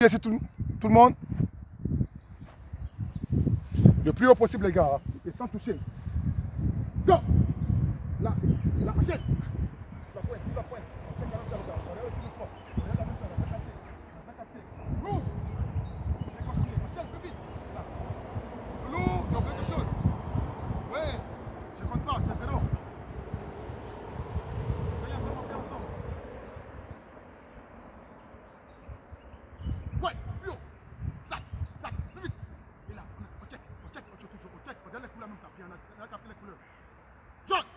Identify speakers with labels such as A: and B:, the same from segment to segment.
A: pieds sur tout le monde. Le plus haut possible, les gars. Hein. Et sans toucher. Go! Là, achète. La pointe, la pointe. Check la même temps. Regardez tout le sport. Regardez la même temps. On a capté. Rouge. Et continue. Achète, plus vite. Là. Loulou, j'ai oublié quelque chose. Ouais. Je compte pas, c'est 0. Viens ensemble. Ouais, plus haut. Sac, plus vite. Et là, on check. On regarde les couleurs en même temps. Puis on a capté les couleurs. Jaune.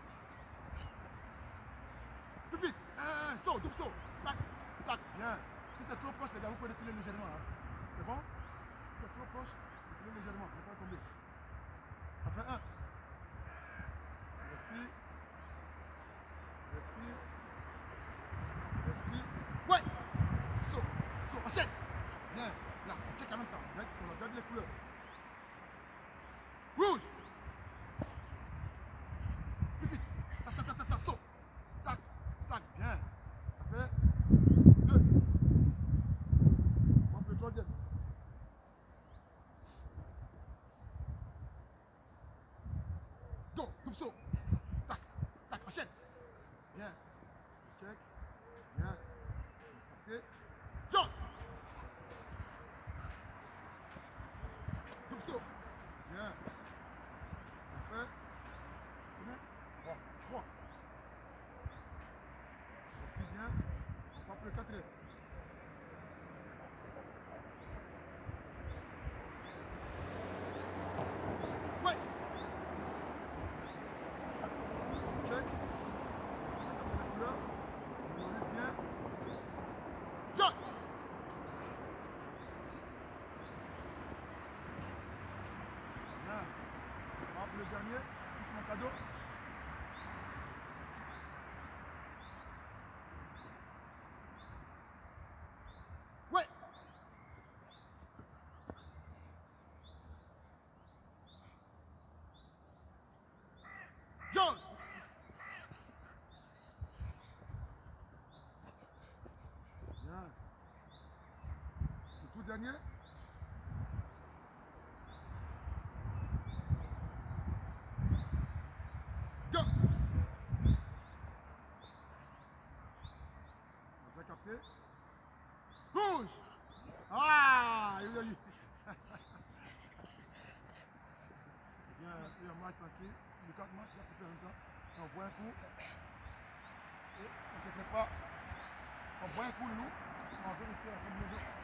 A: Plus vite. Saut, double saut. Tac, bien. Si c'est trop proche, les gars, vous pouvez reculer légèrement. Hein. C'est bon? Si c'est trop proche, reculez légèrement. Il ne faut pas tomber. Ça fait 1. Respire. Ouais. Saut. Achète. Bien. Là, on check en même temps. On regarde les couleurs. Rouge. Plus vite. Saut. Tac, bien. Ça fait 2. On peut le troisième. Go, double saut. Tac, achète. Bien. Check. Bien. Capté. Jaune. Double saut. Bien. Ça fait combien? 3. Respire bien. On va pour le 4e. Ouais. Check. On la couleur. On mémorise bien. Jaune. Bien. On va pour le dernier. Plus mon cadeau. Ouais. Jaune. Bien. Le tout dernier. Go. On a déjà capté. Rouge. Ah, il y a eu. Bien, il y a un match tranquille. Le 4 matchs, il a coupé en même temps. Et on boit un coup. Et on ne se prépare. On boit un coup, nous. On va vérifier la combinaison.